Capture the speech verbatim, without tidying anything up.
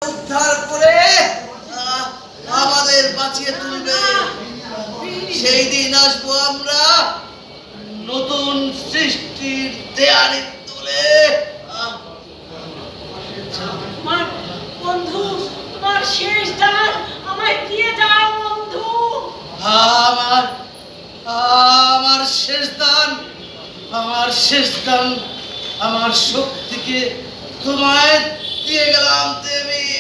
উদ্ধার করে আমাদের বাঁচিয়ে তুলবে। সেই দিন আসবো আমরা নতুন সৃষ্টির দেয়ালে তুলে। বন্ধু, তোমার শেষ দান আমায় দিয়ে দাও বন্ধু। আমার আমার শেষ দান, আমার শেষ দান, আমার শক্তিকে তোমায় দিয়ে গেলাম দেবী।